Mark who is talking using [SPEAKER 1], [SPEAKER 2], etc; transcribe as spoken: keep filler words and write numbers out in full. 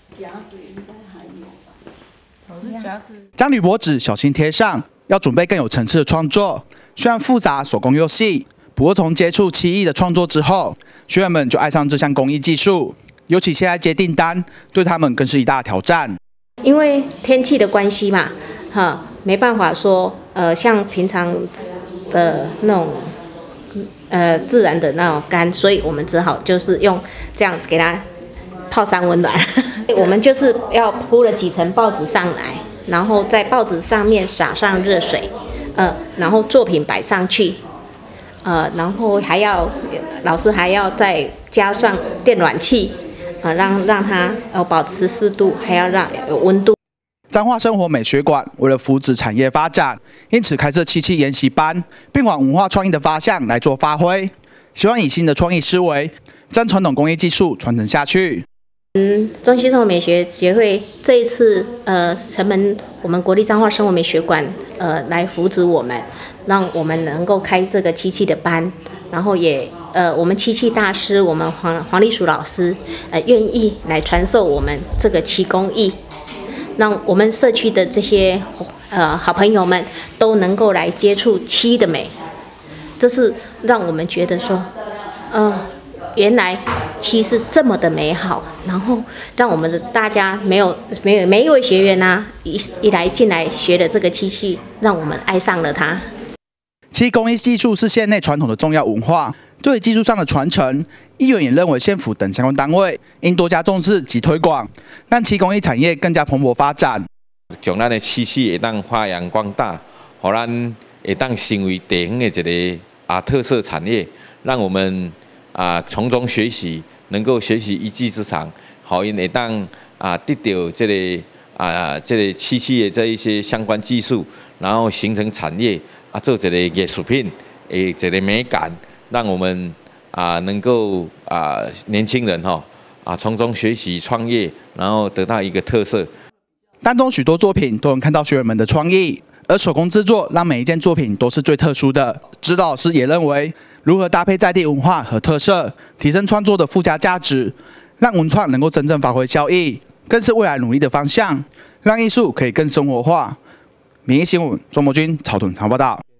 [SPEAKER 1] 夹子应该还有吧？老师夹子
[SPEAKER 2] 将铝箔纸小心贴上，要准备更有层次的创作。虽然复杂，手工又细，不过从接触漆艺的创作之后，学员们就爱上这项工艺技术。尤其现在接订单，对他们更是一大挑战。
[SPEAKER 3] 因为天气的关系嘛，哈，没办法说，呃，像平常的那种。 呃，自然的那种干，所以我们只好就是用这样给它泡上温暖。我们就是要铺了几层报纸上来，然后在报纸上面撒上热水，呃，然后作品摆上去，呃，然后还要老师还要再加上电暖器，呃，让让它呃保持湿度，还要让有温度。
[SPEAKER 2] 彰化生活美学馆为了扶植产业发展，因此开设漆器研习班，并往文化创意的方向来做发挥，希望以新的创意思维，将传统工艺技术传承下去。
[SPEAKER 3] 嗯，中西生活美学协会这一次呃承蒙我们国立彰化生活美学馆呃来扶植我们，让我们能够开这个漆器的班，然后也呃我们漆器大师我们黄黄立淑老师呃愿意来传授我们这个漆工艺。 让我们社区的这些呃好朋友们都能够来接触漆的美，这是让我们觉得说，呃，原来漆是这么的美好，然后让我们的大家没有没有每一位学员啊，一一来进来学的这个漆器，让我们爱上了它。
[SPEAKER 2] 漆工艺技术是县内传统的重要文化。 对于技术上的传承，议员也认为县府等相关单位应多加重视及推广，让漆工艺产业更加蓬勃发展。
[SPEAKER 4] 将咱的漆器会当发扬光大，互咱会当成为地方的一个啊特色产业，让我们啊从中学习，能够学习一技之长，好因会当啊得到这个啊这个漆器的这一些相关技术，然后形成产业啊做一个艺术品，诶一个美感。 让我们啊能够啊年轻人哈啊从中学习创业，然后得到一个特色。
[SPEAKER 2] 当中许多作品都能看到学员们的创意，而手工制作让每一件作品都是最特殊的。指导老师也认为，如何搭配在地文化和特色，提升创作的附加价值，让文创能够真正发挥效益，更是未来努力的方向，让艺术可以更生活化。民意新闻，庄博君、曹屯长报道。